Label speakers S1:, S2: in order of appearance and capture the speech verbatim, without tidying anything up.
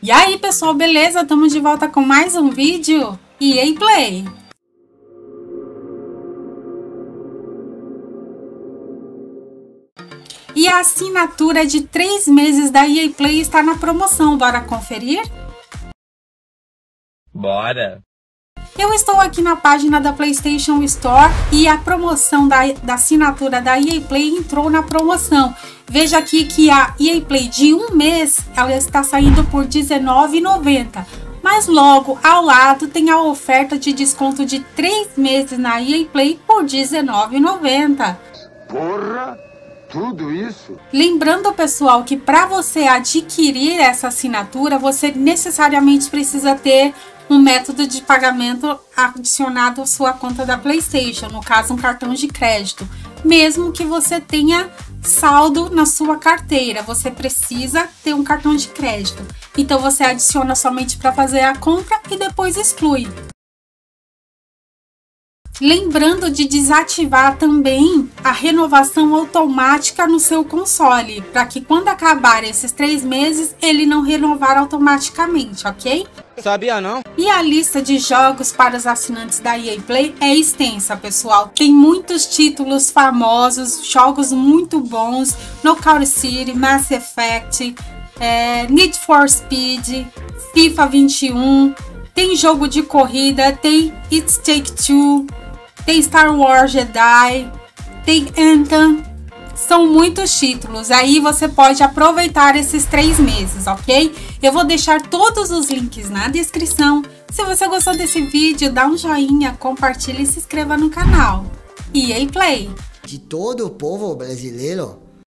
S1: E aí pessoal, beleza? Estamos de volta com mais um vídeo E A Play. E a assinatura de três meses da E A Play está na promoção, bora conferir?
S2: Bora!
S1: Eu estou aqui na página da PlayStation Store e a promoção da, da assinatura da E A Play entrou na promoção. Veja aqui que a E A Play de um mês ela está saindo por dezenove reais e noventa centavos. Mas logo ao lado tem a oferta de desconto de três meses na E A Play por dezenove reais e noventa centavos.
S3: Porra! Tudo isso?
S1: Lembrando, pessoal, que para você adquirir essa assinatura, você necessariamente precisa ter um método de pagamento adicionado à sua conta da PlayStation, no caso um cartão de crédito. Mesmo que você tenha saldo na sua carteira, você precisa ter um cartão de crédito. Então você adiciona somente para fazer a compra e depois exclui. Lembrando de desativar também a renovação automática no seu console, para que quando acabar esses três meses, ele não renovar automaticamente, ok?
S2: Sabia não?
S1: E a lista de jogos para os assinantes da E A Play é extensa, pessoal. Tem muitos títulos famosos, jogos muito bons, Knockout City, Mass Effect, é, Need for Speed, FIFA vinte e um, tem jogo de corrida, tem It Takes Two, tem Star Wars Jedi, tem Anthem, são muitos títulos. Aí você pode aproveitar esses três meses, ok? Eu vou deixar todos os links na descrição. Se você gostou desse vídeo, dá um joinha, compartilhe e se inscreva no canal. E A Play.
S4: De todo o povo brasileiro